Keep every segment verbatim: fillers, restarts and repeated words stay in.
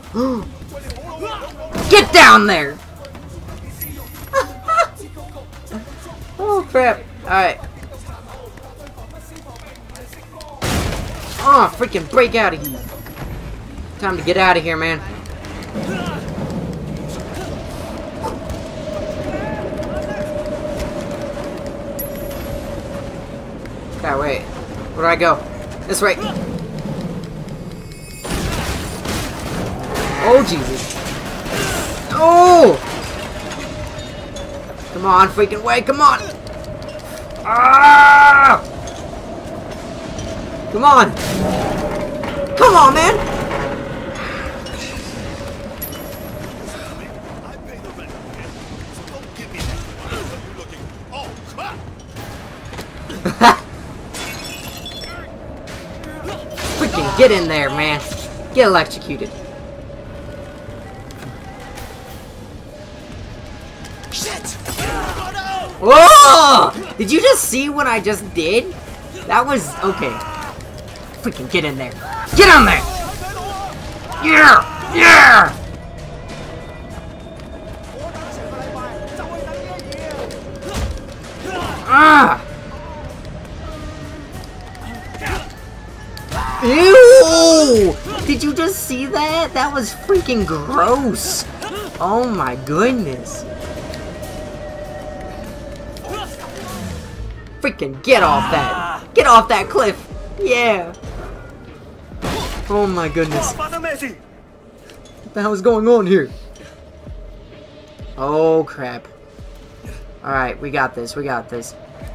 Get down there! Oh crap! Alright. Oh, freaking break out of here! Time to get out of here, man. Okay, wait. Where do I go? This way. Oh, Jesus. Oh! Come on, freaking way, come on! Ah! Come on! Come on, man! Freaking get in there, man. Get electrocuted. Shit! Whoa! Did you just see what I just did? That was okay. Freaking get in there. Get on there! Yeah! Yeah! Ah! Ew! Did you just see that? That was freaking gross. Oh my goodness. Freaking get off that. Get off that cliff. Yeah. Oh my goodness. What the hell is going on here? Oh crap. Alright, we got this. We got this.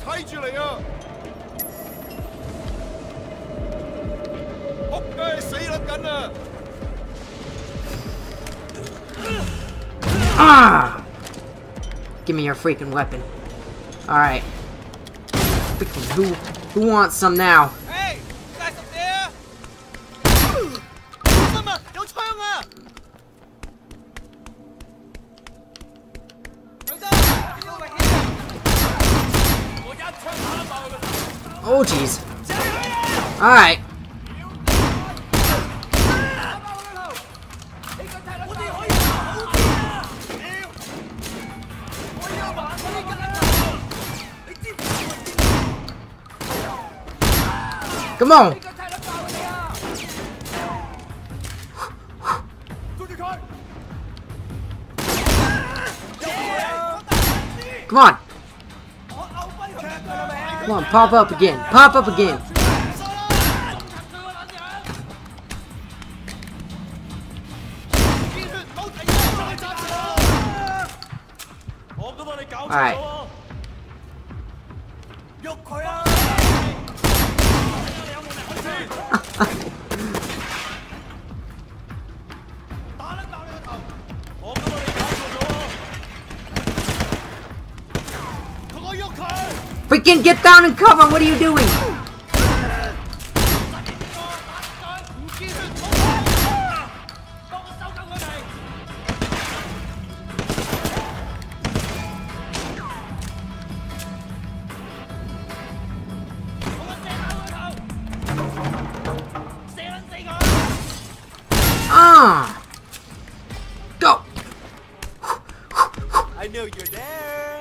Ah! Give me your freaking weapon. Alright. Freaking who who wants some now? Hey! You guys up there? Oh jeez. Alright. Come on! Come on! Come on, pop up again. Pop up again. Alright. Freaking get down and cover! What are you doing? Ah! Go! I know you're there.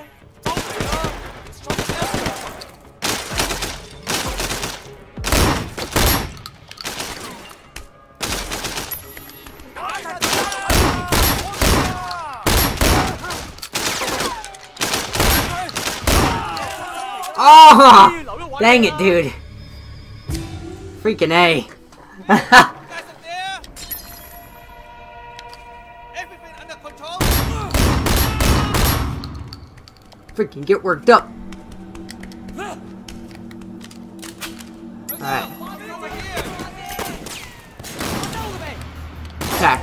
Oh! Dang it, dude. Freaking A. Freaking get worked up. Alright. Attack.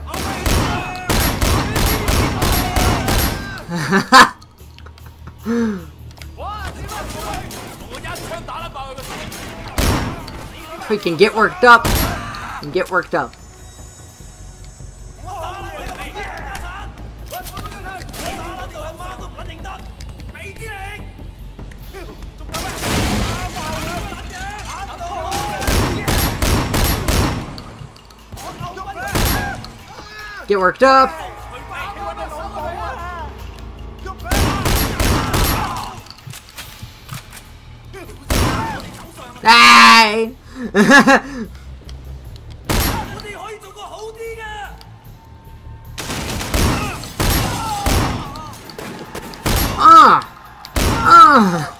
Freaking get worked up. And get worked up. Get worked up. Hey! Ah! Ah!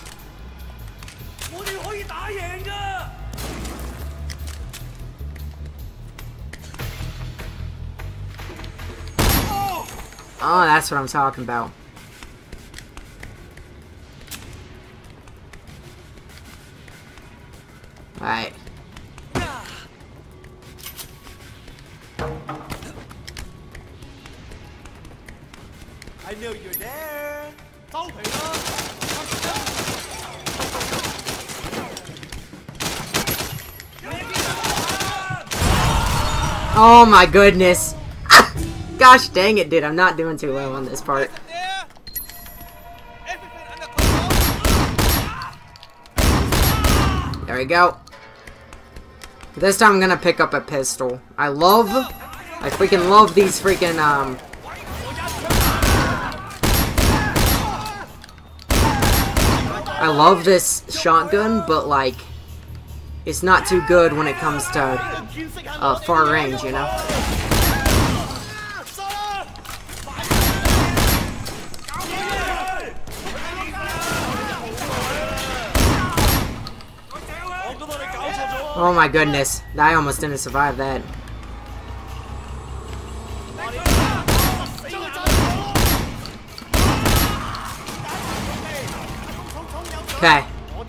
Oh, that's what I'm talking about. Alright. I know you're there. Oh my goodness. Gosh dang it, dude. I'm not doing too well on this part. There we go. This time I'm gonna pick up a pistol. I love, I freaking love these freaking, um... I love this shotgun, but like, it's not too good when it comes to uh, far range, you know? Oh my goodness, I almost didn't survive that. Okay.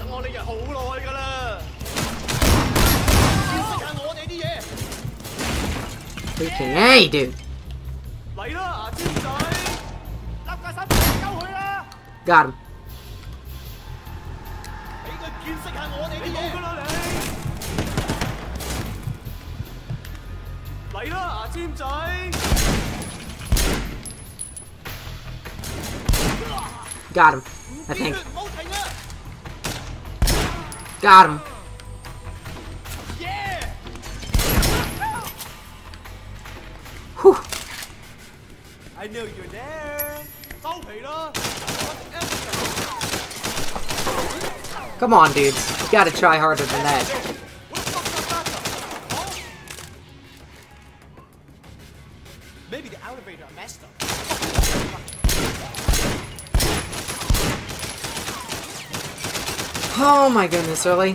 Freaking hey, dude. Got him. Got him, I think. Got him. Whew. I know you're there. Come on, dudes. You gotta try harder than that. Maybe the elevator messed up. Oh my goodness, really?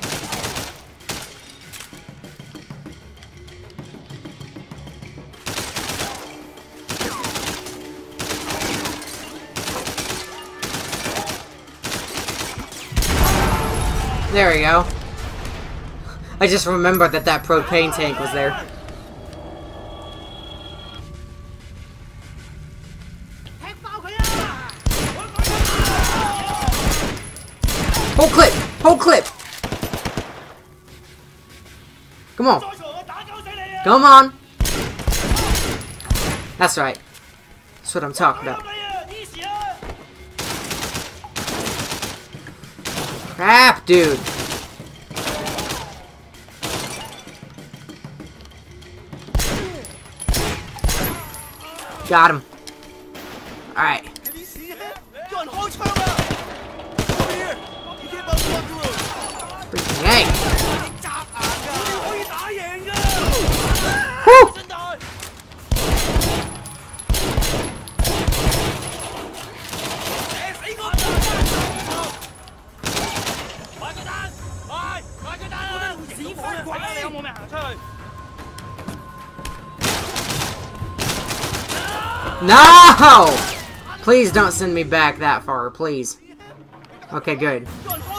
There we go. I just remembered that that propane tank was there. Whole clip! Whole clip! Come on. Come on! That's right. That's what I'm talking about. Crap, dude. Got him. Alright. Freaking hey. Woo! No! Please don't send me back that far, please. Okay, good.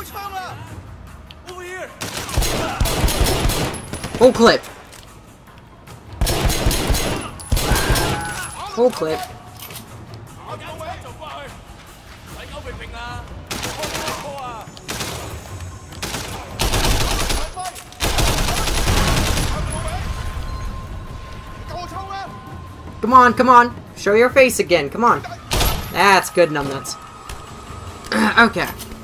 Full clip. Full clip. Come on, come on. Show your face again. Come on. That's good, numbnuts. Okay.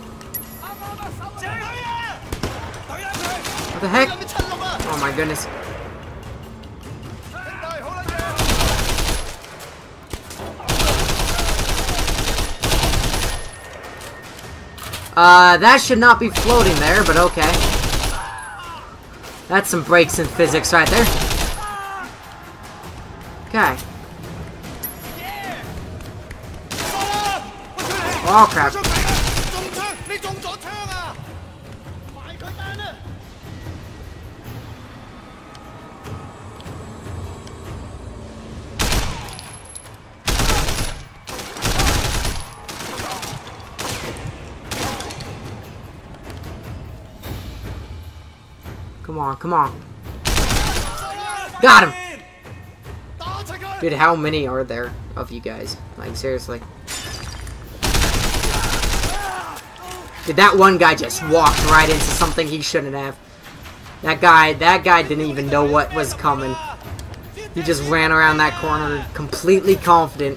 What the heck? Oh my goodness. Uh, that should not be floating there, but okay. That's some breaks in physics right there. Okay. Oh, crap. Come on, come on. Got him! Dude, how many are there of you guys? Like, seriously. Dude, that one guy just walked right into something he shouldn't have. That guy, that guy didn't even know what was coming. He just ran around that corner completely confident.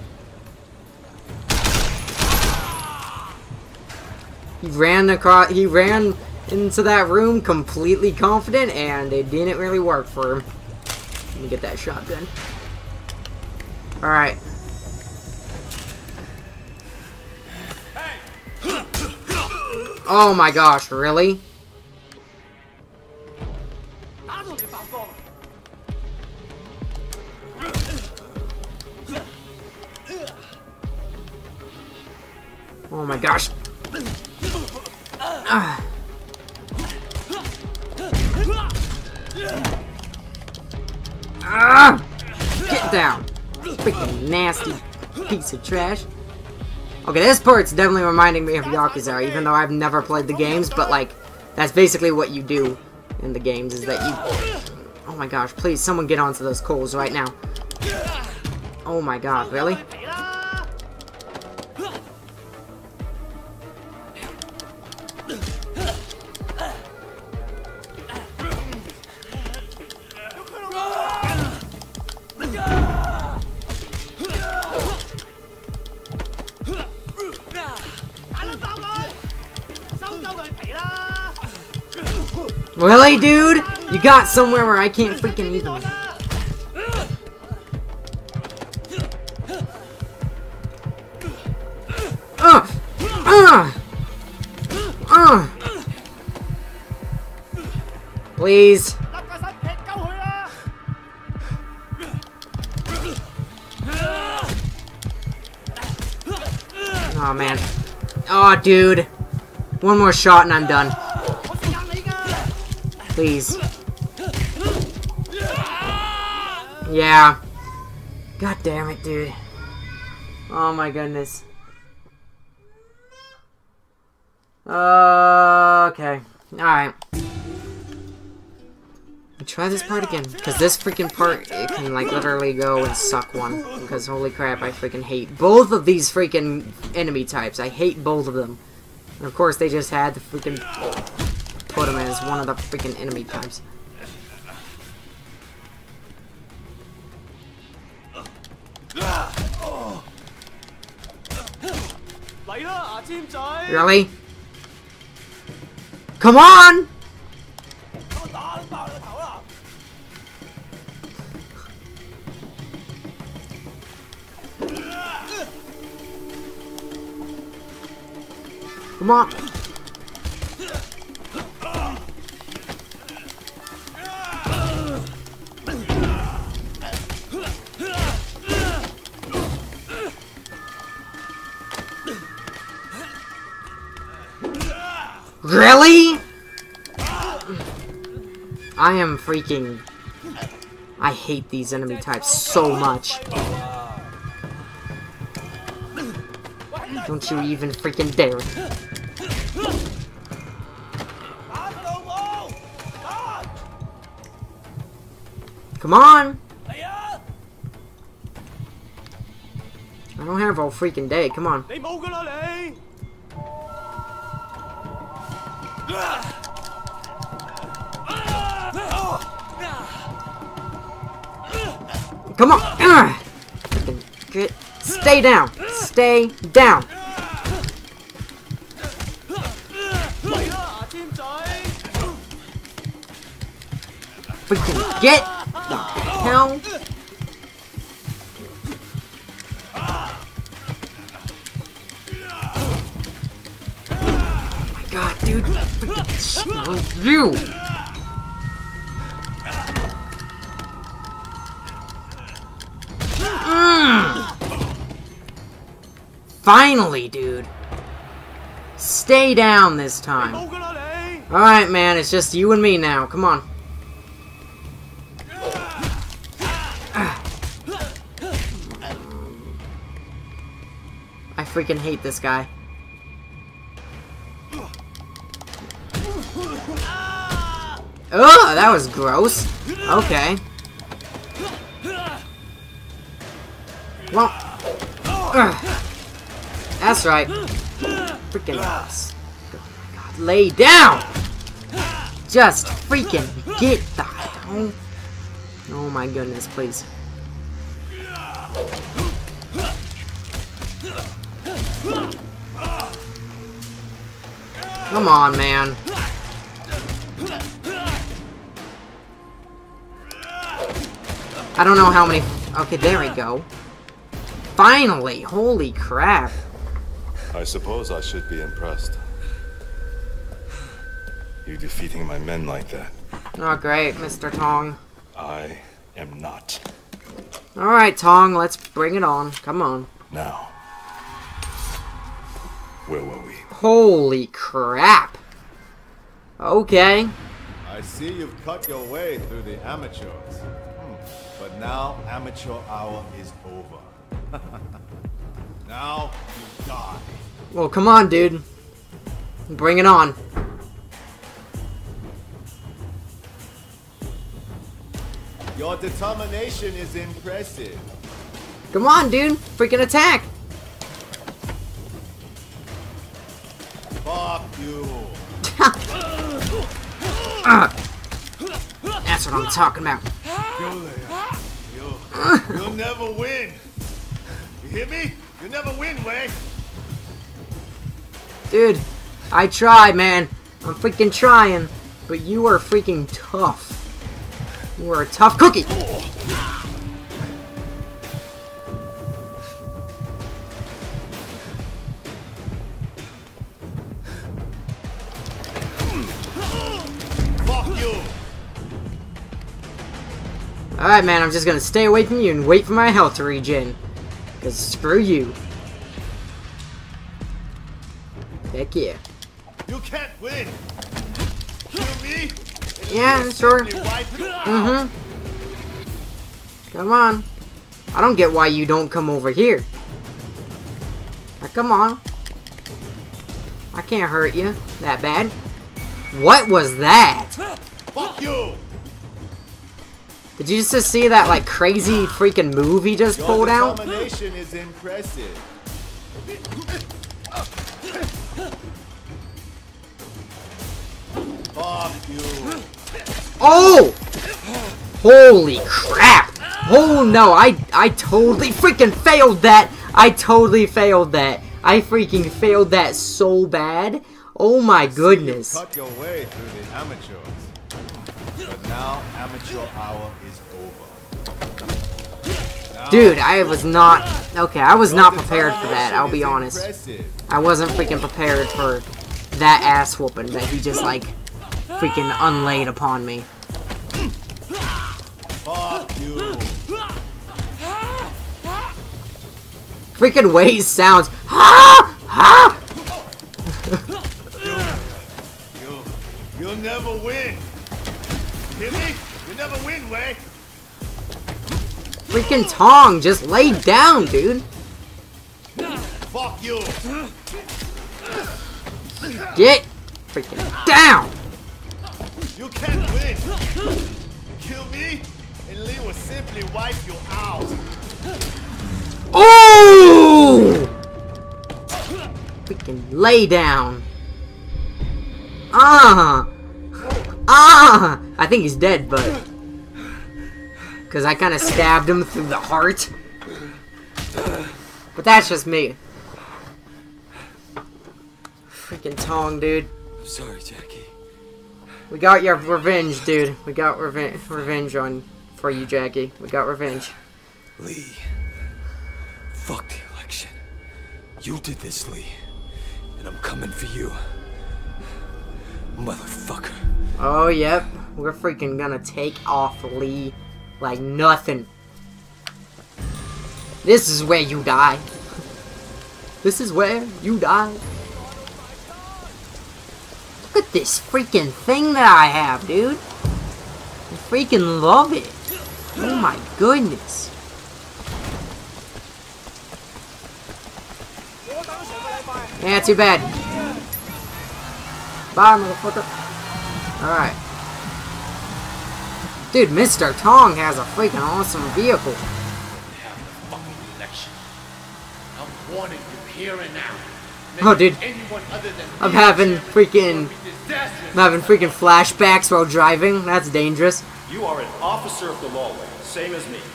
He ran across, he ran into that room completely confident, and it didn't really work for him. Let me get that shotgun. Alright. Oh my gosh, really? Oh my gosh. Ah. Ah! Get down! Freaking nasty piece of trash. Okay, this part's definitely reminding me of Yakuza, even though I've never played the games, but like, that's basically what you do in the games, is that you... Oh my gosh, please, someone get onto those coals right now. Oh my god, really? Really, dude? You got somewhere where I can't freaking even... Uh! Uh! Uh! Please. Oh, man. Oh, dude. One more shot and I'm done. Please. Yeah. God damn it, dude. Oh my goodness. Uh, okay. Alright. Try this part again. Because this freaking part, it can like literally go and suck one. Because holy crap, I freaking hate both of these freaking enemy types. I hate both of them. And of course, they just had to freaking put him as one of the freaking enemy types. Really? Come on! Come on! Really? I am freaking... I hate these enemy types so much. Don't you even freaking dare. Come on! I don't have all freaking day, come on. Come on! Ugh. Get, stay down! Stay down! Freaking get the hell! You! Mm. Finally, dude. Stay down this time. Alright, man, it's just you and me now. Come on. I freaking hate this guy. Ugh, that was gross. Okay. Well, ugh. That's right. Freaking ass. Oh my god. Lay down! Just freaking get the hell. Oh my goodness, please. Come on, man. I don't know how many... Okay, there we go. Finally! Holy crap. I suppose I should be impressed. You defeating my men like that. Oh, great, Mister Tong. I am not. Alright, Tong, let's bring it on. Come on. Now. Where were we? Holy crap. Okay. I see you've cut your way through the amateurs. Hmm. But now amateur hour is over. Now you die. Well, come on, dude. Bring it on. Your determination is impressive. Come on, dude. Freaking attack. Fuck you. uh, that's what I'm talking about. You'll, you'll never win. You hear me? You'll never win, Wei. Dude, I try, man. I'm freaking trying. But you are freaking tough. You are a tough cookie. Fuck you. Alright, man, I'm just gonna stay away from you and wait for my health to regen. Because screw you. Heck yeah. You can't win. Kill me. Yeah, sure. Mm-hmm. Come on. I don't get why you don't come over here. Now, come on. I can't hurt you that bad. What was that? Fuck you. Did you just see that, like, crazy freaking move he just pulled out? Your determination is impressive. Fuck you. Oh! Holy crap! Oh no, I I totally freaking failed that! I totally failed that. I freaking failed that so bad. Oh my goodness. You cut your way through the amateurs. But now amateur hour is over. Now, Dude, I was not... Okay, I was your not prepared for that, I'll be determination honest. is impressive. I wasn't freaking prepared for that ass whooping that he just, like, freaking unlaid upon me. Fuck you. Freaking Way's sounds. Ha! Ha! You, you'll never win. Hear me? You'll never win, Wei. Freaking Tong, just lay down, dude. Fuck you. Get freaking down. You can't win. Kill me, and Lee will simply wipe you out. Oh! Freaking lay down. Ah! Ah! I think he's dead, but... Because I kind of stabbed him through the heart. But that's just me. Freaking Tong, dude. I'm sorry, Jackie. We got your revenge, dude. We got reven revenge on for you, Jackie. We got revenge. Lee. Fuck the election. You did this, Lee. And I'm coming for you. Motherfucker. Oh, yep. We're freaking gonna take off Lee like nothing. This is where you die. This is where you die. Look at this freaking thing that I have, dude. I freaking love it. Oh my goodness. Yeah, too bad. Bye, motherfucker. Alright. Dude, Mister Tong has a freaking awesome vehicle. Have the fucking election. I'm warning you here and now. Oh, dude. Anyone other than I'm me having will freaking... be disastrous. I'm having freaking flashbacks while driving. That's dangerous. You are an officer of the law, same as me.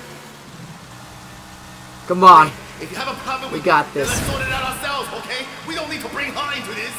Come on. If you have a problem We with got it, this. then let's sort it out ourselves, okay? We don't need to bring her into this.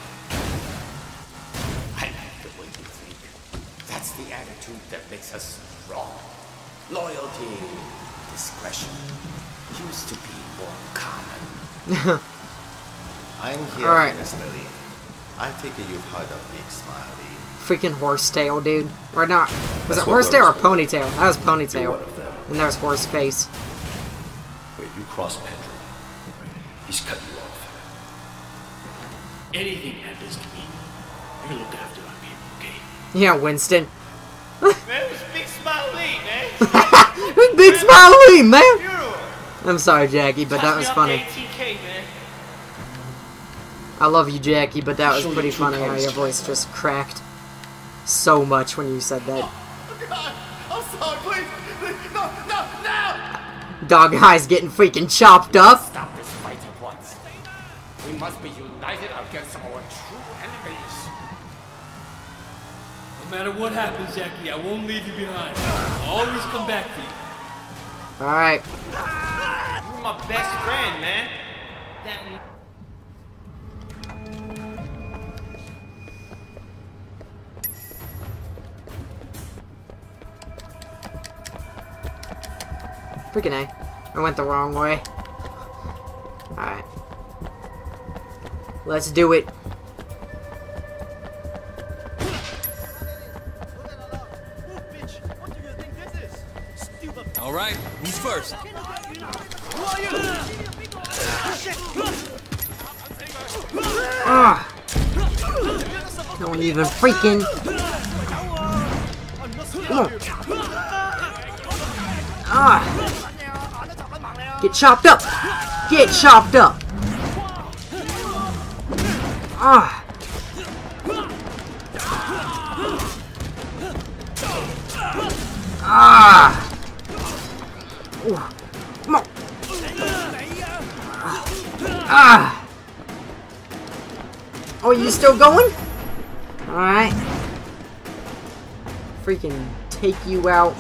I like the way you think. That's the attitude that makes us strong. Loyalty, discretion used to be more common. I'm here, All right. Mister Lee. I take it you've heard of Big Smiley. Freaking Horsetail, dude. Or not. Was That's it what Horsetail or those- Ponytail? That was You're Ponytail. one of them. And there's Horseface. Wait, you cross Pedro. He's cut you off. Anything happens to me, you look after our people, okay? Yeah, Winston. Man, it was Big Smile Lee, man. Big Smiley, man! Beautiful. I'm sorry, Jackie, but that was funny. A T K, man. I love you, Jackie, but that was Show pretty your true funny how colors, your voice Jack. just cracked so much when you said that. Oh, God. I'm sorry, please. please. No, no, no! Dog Eye's getting freaking chopped up. Stop this fight at once. We must be united against our true enemies. No matter what happens, Jackie, I won't leave you behind. I'll always come back for you. Alright. You're my best friend, man. That Freaking A. I went the wrong way. Alright. Let's do it. All right, who's first? Ah! Don't even freaking. Come on. Ah! Get chopped up! Get chopped up! Ah! Ah! Ooh. Come on! Ah! Oh, you still going? Alright. Freaking take you out.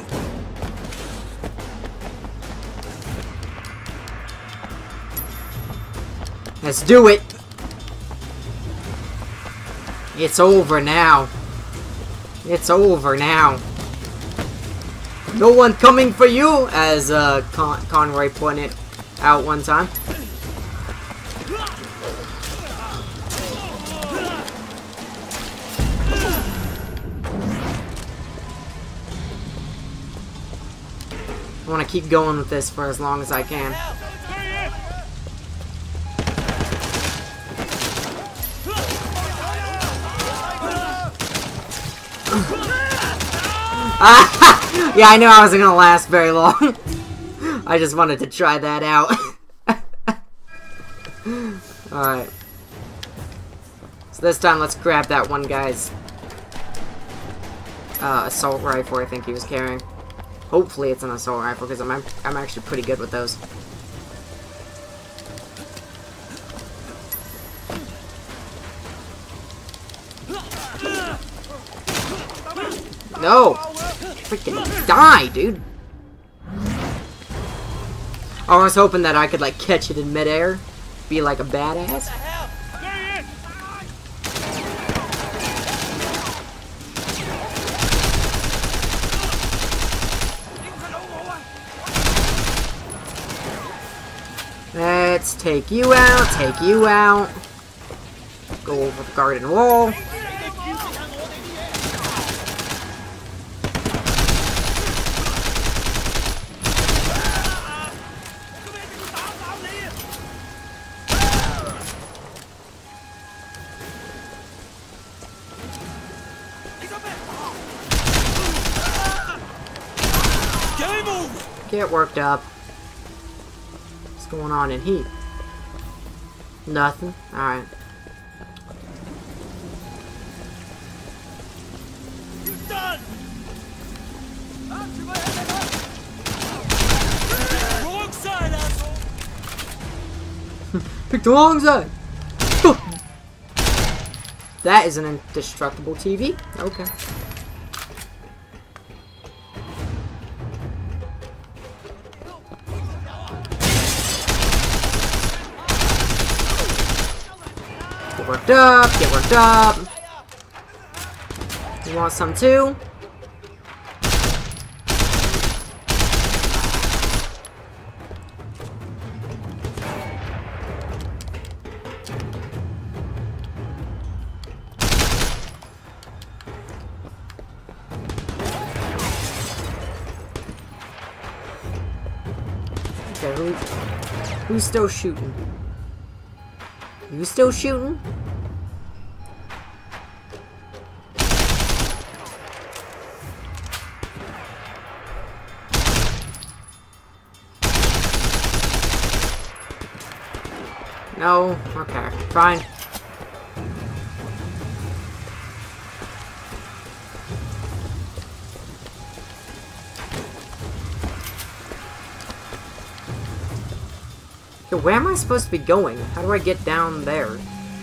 Let's do it. It's over now. It's over now. No one coming for you, as uh, Con Conroy pointed out one time. I want to keep going with this for as long as I can. Yeah, I knew I wasn't gonna last very long. I just wanted to try that out. Alright. So this time, let's grab that one guy's uh, assault rifle I think he was carrying. Hopefully it's an assault rifle, because I'm, I'm actually pretty good with those. No! Freaking die, dude! I was hoping that I could, like, catch it in midair. Be like a badass. Let's take you out, take you out. Go over the garden wall. Get worked up. What's going on in here? Nothing. Alright. Wrong side, asshole! Pick the wrong side! That is an indestructible T V? Okay. Get worked up, get worked up. You want some too? Okay, who, who's still shooting? You still shooting? No? Okay, fine. Okay, where am I supposed to be going? How do I get down there?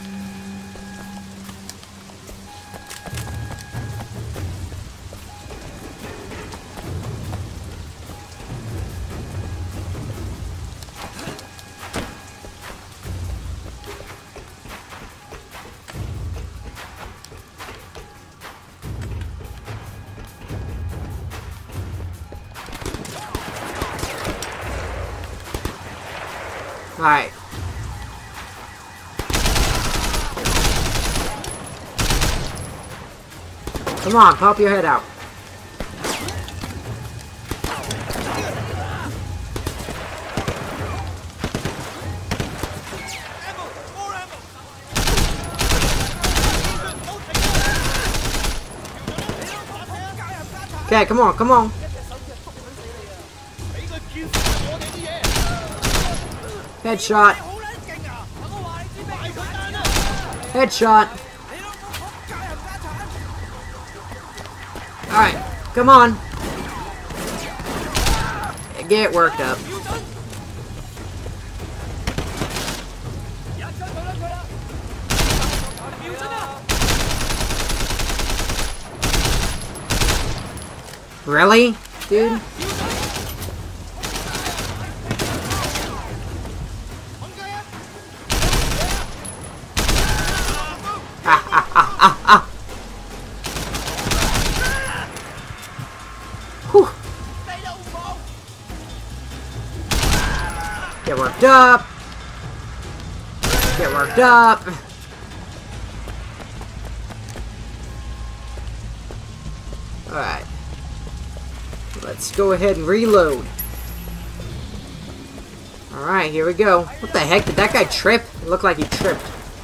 Alright. Come on, pop your head out. Okay, come on, come on. Headshot. Headshot. Alright, come on. Get worked up. Really? Dude? Get worked up. Get worked up. Alright. Let's go ahead and reload. Alright, here we go. What the heck? Did that guy trip? It looked like he tripped.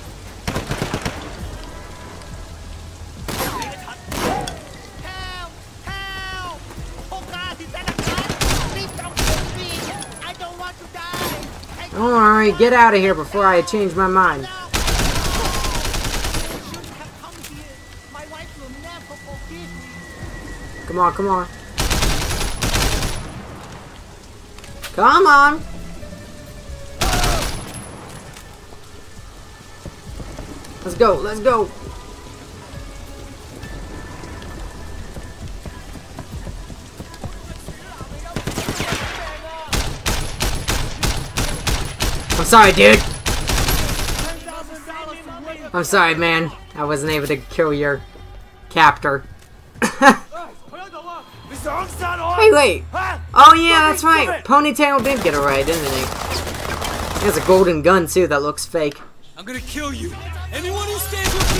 Don't worry, get out of here before I change my mind. Come on, come on. Come on! Let's go, let's go! I'm sorry, dude! I'm sorry, man. I wasn't able to kill your captor. Hey, wait! Oh yeah, that's right! Ponytail did get it right, didn't he? He has a golden gun, too, that looks fake. I'm gonna kill you. Anyone who stands with